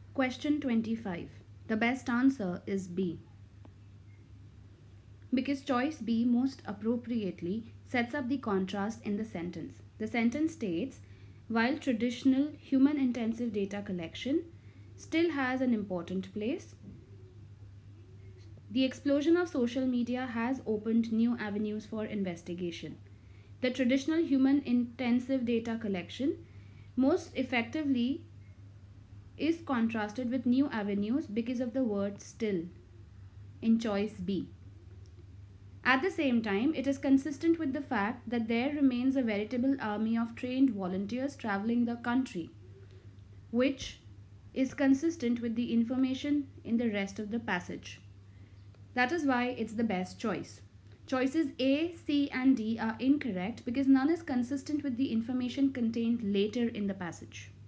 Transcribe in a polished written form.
Question 25. The best answer is B, because choice B most appropriately sets up the contrast in the sentence. The sentence states, while traditional human intensive data collection still has an important place, the explosion of social media has opened new avenues for investigation. The traditional human intensive data collection most effectively is contrasted with new avenues because of the word still in choice B. At the same time, it is consistent with the fact that there remains a veritable army of trained volunteers traveling the country, which is consistent with the information in the rest of the passage. That is why it's the best choice. Choices A, C, and D are incorrect because none is consistent with the information contained later in the passage.